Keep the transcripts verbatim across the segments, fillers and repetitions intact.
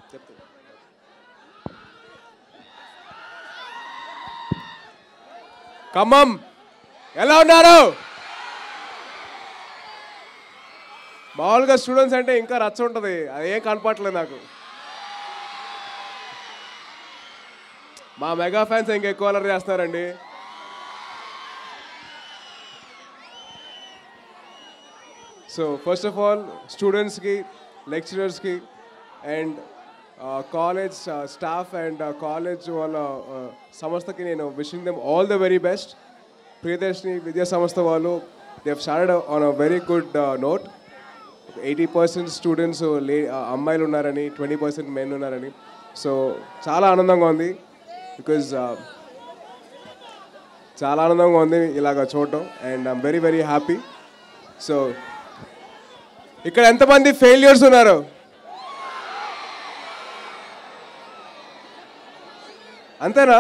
ఖమ్మం ఎలా ఉన్నారు? మామూలుగా స్టూడెంట్స్ అంటే ఇంకా రచ్చ ఉంటుంది, అది ఏం కనపట్లేదు నాకు. మా మెగా ఫ్యాన్స్ ఇంకా ఎక్కువ అలర్ చేస్తున్నారండి. సో ఫస్ట్ ఆఫ్ ఆల్ స్టూడెంట్స్కి, లెక్చరర్స్కి and college staff and college వాళ్ళ సంస్థకి నేను wishing them all the very best. Priyadarshini విద్యా సంస్థ వాళ్ళు they have started on a very good note. Eighty percent students లే అమ్మాయిలు ఉన్నారని, ట్వంటీ పర్సెంట్ మెన్ ఉన్నారని. సో చాలా ఆనందంగా ఉంది, బికాజ్ చాలా ఆనందంగా ఉంది ఇలాగ చూడటం. And I'm very very happy. So ఇక్కడ ఎంతమంది ఫెయిల్యూర్స్ ఉన్నారు? అంతేనా?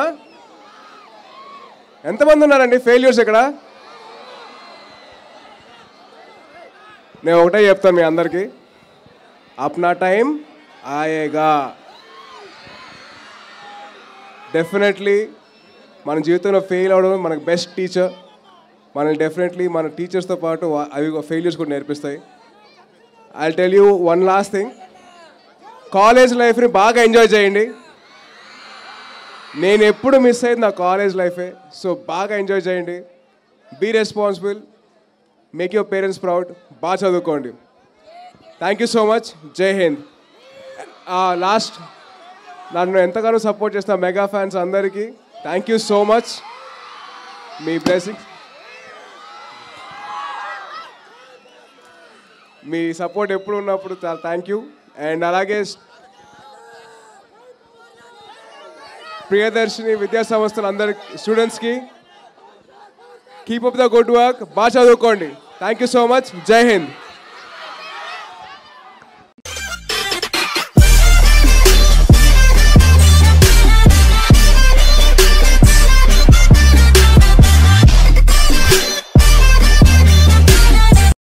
ఎంతమంది ఉన్నారండి ఫెయిల్యూర్స్ ఇక్కడ? నేను ఒకటే చెప్తాను మీ అందరికీ, అప్నా టైం ఆయేగా. డెఫినెట్లీ మన జీవితంలో ఫెయిల్ అవడం మనకు బెస్ట్ టీచర్. మనల్ని డెఫినెట్లీ మన టీచర్స్తో పాటు అవి ఫెయిల్యూర్స్ కూడా నేర్పిస్తాయి. I tell you one last thing, college లైఫ్ని బాగా ఎంజాయ్ చేయండి. నేను ఎప్పుడు మిస్ అయ్యింది నా కాలేజ్ లైఫే. సో బాగా ఎంజాయ్ చేయండి, be responsible, make your parents proud, బాగా చదువుకోండి. Thank you so much. Jai Hind. Last, నన్ను ఎంతగానో సపోర్ట్ చేస్తున్న మెగా ఫ్యాన్స్ అందరికీ థ్యాంక్ యూ సో మచ్. మీ బ్లెస్సింగ్స్, మీ సపోర్ట్ ఎప్పుడు ఉన్నప్పుడు చాలా థ్యాంక్ యూ. అండ్ అలాగే ప్రియదర్శిని విద్యా సంస్థలు అందరి స్టూడెంట్స్కి keep up the good work, బాగా చదువుకోండి. Thank you so much. Jai Hind.